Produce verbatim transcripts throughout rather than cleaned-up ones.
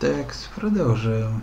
Так, продолжаем.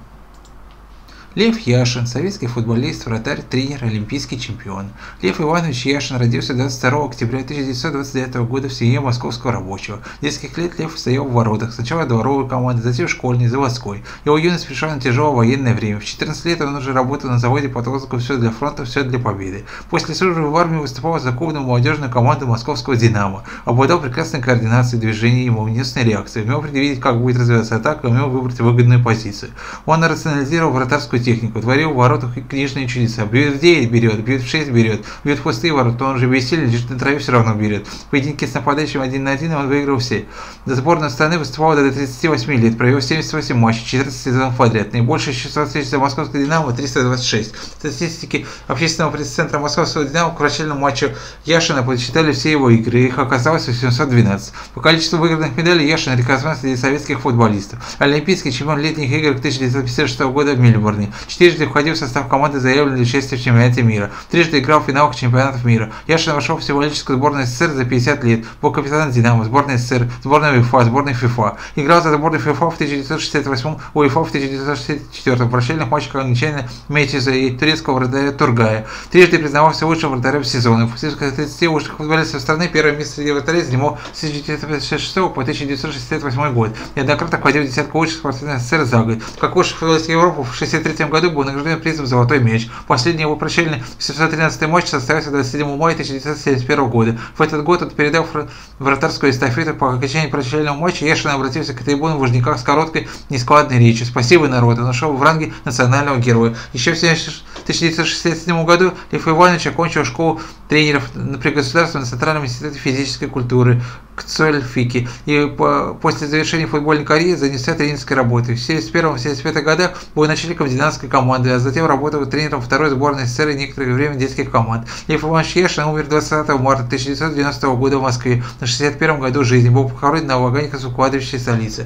Лев Яшин, советский футболист, вратарь, тренер, олимпийский чемпион. Лев Иванович Яшин родился двадцать второго октября тысяча девятьсот двадцать девятого года в семье московского рабочего. С детских лет Лев стоял в воротах, сначала дворовой команды, затем школьной, заводской. Его юность пришла на тяжелое военное время. В четырнадцать лет он уже работал на заводе по лозунгу «Все для фронта, все для победы». После службы в армии выступал за клубную молодежную команду московского «Динамо». Обладал прекрасной координацией движений и молниеносной реакцией. Умел предвидеть, как будет развиваться атака, умел выбрать выгодную позицию. Он рационализировал вратарскую технику, творил в воротах книжные чудеса. Бьет в девять берет, бьет в шесть берет, бьет в пустые ворота, он уже бессилен, лежит на траве, все равно берет. В поединке с нападающим один на один он выиграл все. За сборную страны выступал до тридцати восьми лет, провел семьдесят восемь матчей, четырнадцать сезонов подряд. Наибольшее число встреч за московский «Динамо» триста двадцать шесть. Статистики общественного пресс-центра московского «Динамо» к врачебному матчу Яшина подсчитали все его игры, их оказалось восемьсот двенадцать. По количеству выигранных медалей Яшин рекордсмен среди советских футболистов. Олимпийский чемпион летних игр тысяча девятьсот пятьдесят шестого года в Мельбурне. Четырежды входил в состав команды, заявленной для участия в чемпионате мира. Трижды играл в финалах чемпионатов мира. Яшин вошел в символическую сборную СССР за пятьдесят лет. Был капитаном «Динамо», сборной СССР, сборной УЕФА, сборной ФИФА. Играл за сборную ФИФА в тысяча девятьсот шестьдесят восьмом, УЕФА в тысяча девятьсот шестьдесят четвёртом. В прощальных матчах англичанина Метчиза и турецкого вратаря Тургая. Трижды признавался лучшим вратарем сезона. В списке тридцати лучших футболистов страны первое место среди вратарей занимал с тысяча девятьсот шестьдесят шестого по тысяча девятьсот шестьдесят восьмой год. Неоднократно входил в десятку лучших спортсменов СССР за год. Как лучший футболист Европы в шестьдесят третьем году был награжден призом «Золотой мяч». Последний его прощальный семьсот тринадцатый матч состоялся двадцать седьмого мая тысяча девятьсот семьдесят первого года. В этот год он передал вратарскую эстафету. По окончании прощального матча Яшин обратился к трибунам в Лужниках с короткой нескладной речью. «Спасибо, народ!» Он ушел в ранге национального героя. Еще в тысяча девятьсот шестьдесят седьмом году Лев Иванович окончил школу тренеров при государственном Центральном институте физической культуры КЦОЛ-ФИКи и по, после завершения футбольной карьеры занялся тренерской работой. В семьдесят первом — семьдесят пятом годах был начальником динамовской команды, а затем работал тренером второй сборной СССР и некоторое время детских команд. Лев Иванович Яшин умер двадцатого марта тысяча девятьсот девяностого года в Москве на шестьдесят первом году жизни. Был похоронен на Ваганьковской кладбище столицы.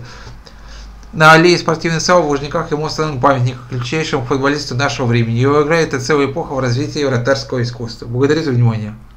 На аллее спортивной славы в Лужниках ему установлен памятник величайшему футболисту нашего времени. Его игра – это целая эпоха в развитии вратарского искусства. Благодарю за внимание.